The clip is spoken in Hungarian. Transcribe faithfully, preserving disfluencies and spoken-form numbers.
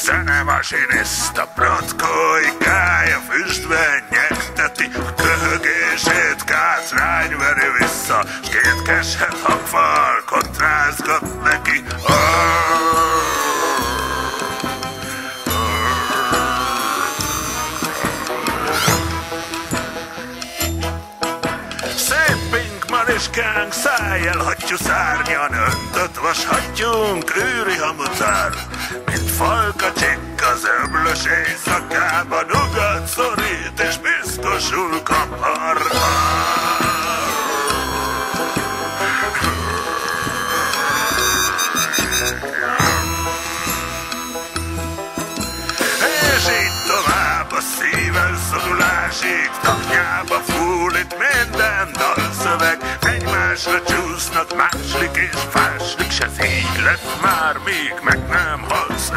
Zenemasiniszta protkóikája füstben nyekteti a köhögését, kátrányveri vissza, s két keshet hangfal kontrázgat neki. Szép pink mariskánk, szájjel hattyú szárnyan, öntött vashattyúnk, űri hamutár, mint falkacsik az öblös éjszakában, ugat szorít és piszkosul kapar. És így tovább a szíven szorulásig, taknyába fúl itt minden dalszöveg, egymásra csúsznak, máslik és fáslik, s ez így lesz már, míg meg nem halsz